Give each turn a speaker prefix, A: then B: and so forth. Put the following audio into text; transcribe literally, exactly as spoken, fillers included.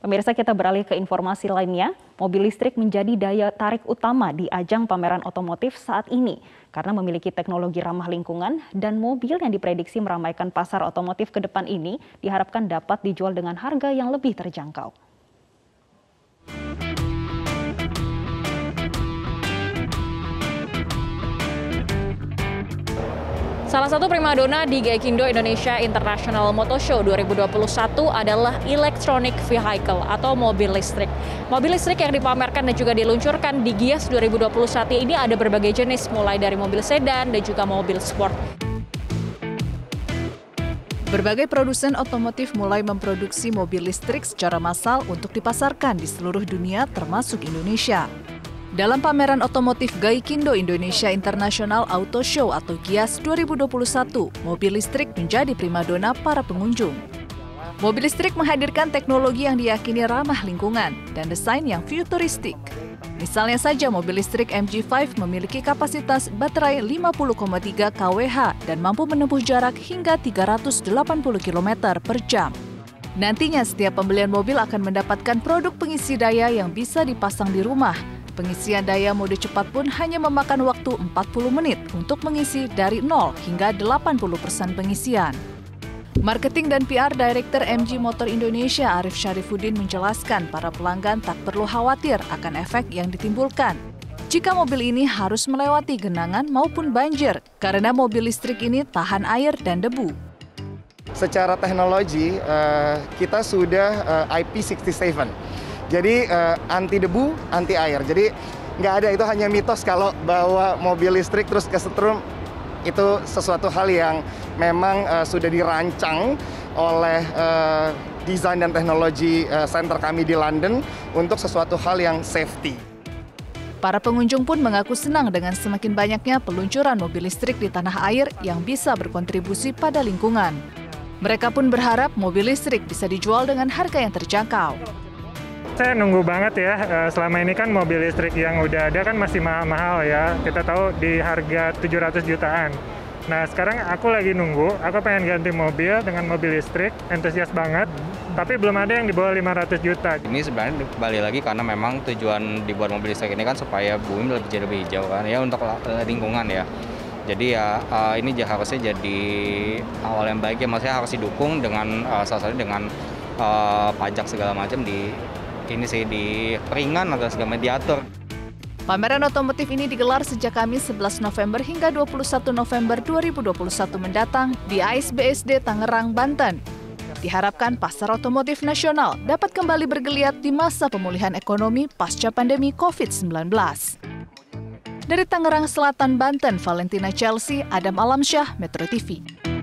A: Pemirsa, kita beralih ke informasi lainnya. Mobil listrik menjadi daya tarik utama di ajang pameran otomotif saat ini karena memiliki teknologi ramah lingkungan dan mobil yang diprediksi meramaikan pasar otomotif ke depan ini diharapkan dapat dijual dengan harga yang lebih terjangkau. Salah satu primadona di Gaikindo Indonesia International Motor Show dua ribu dua puluh satu adalah electronic vehicle atau mobil listrik. Mobil listrik yang dipamerkan dan juga diluncurkan di Gias dua ribu dua puluh satu ini ada berbagai jenis, mulai dari mobil sedan dan juga mobil sport.
B: Berbagai produsen otomotif mulai memproduksi mobil listrik secara massal untuk dipasarkan di seluruh dunia termasuk Indonesia. Dalam pameran otomotif Gaikindo Indonesia International Auto Show atau Gias dua ribu dua puluh satu, mobil listrik menjadi primadona para pengunjung. Mobil listrik menghadirkan teknologi yang diyakini ramah lingkungan dan desain yang futuristik. Misalnya saja mobil listrik M G lima memiliki kapasitas baterai lima puluh koma tiga kilowatt dan mampu menempuh jarak hingga tiga ratus delapan puluh kilometer per jam. Nantinya setiap pembelian mobil akan mendapatkan produk pengisi daya yang bisa dipasang di rumah. Pengisian daya mode cepat pun hanya memakan waktu empat puluh menit untuk mengisi dari nol hingga delapan puluh persen pengisian. Marketing dan P R Director M G Motor Indonesia Arif Syarifuddin menjelaskan para pelanggan tak perlu khawatir akan efek yang ditimbulkan jika mobil ini harus melewati genangan maupun banjir karena mobil listrik ini tahan air dan debu.
C: Secara teknologi, kita sudah I P enam puluh tujuh. Jadi uh, anti debu, anti air. Jadi nggak ada, itu hanya mitos kalau bawa mobil listrik terus kesetrum. Itu sesuatu hal yang memang uh, sudah dirancang oleh uh, desain dan teknologi uh, center kami di London untuk sesuatu hal yang safety.
B: Para pengunjung pun mengaku senang dengan semakin banyaknya peluncuran mobil listrik di tanah air yang bisa berkontribusi pada lingkungan. Mereka pun berharap mobil listrik bisa dijual dengan harga yang terjangkau.
D: Saya nunggu banget ya, selama ini kan mobil listrik yang udah ada kan masih mahal-mahal ya. Kita tahu di harga tujuh ratus jutaan. Nah sekarang aku lagi nunggu, aku pengen ganti mobil dengan mobil listrik, antusias banget. Tapi belum ada yang di bawah lima ratus juta.
E: Ini sebenarnya kembali lagi karena memang tujuan dibuat mobil listrik ini kan supaya bumi lebih jadi lebih hijau kan ya, untuk lingkungan ya. Jadi ya ini harusnya jadi awal yang baik ya, maksudnya harus didukung dengan salah satunya dengan uh, pajak segala macam di ini sih di ringan atau segala mediator.
B: Pameran otomotif ini digelar sejak Kamis sebelas November hingga dua puluh satu November dua ribu dua puluh satu mendatang di A S B S D Tangerang, Banten. Diharapkan pasar otomotif nasional dapat kembali bergeliat di masa pemulihan ekonomi pasca pandemi COVID sembilan belas. Dari Tangerang Selatan, Banten, Valentina Chelsea, Adam Alamsyah, Metro T V.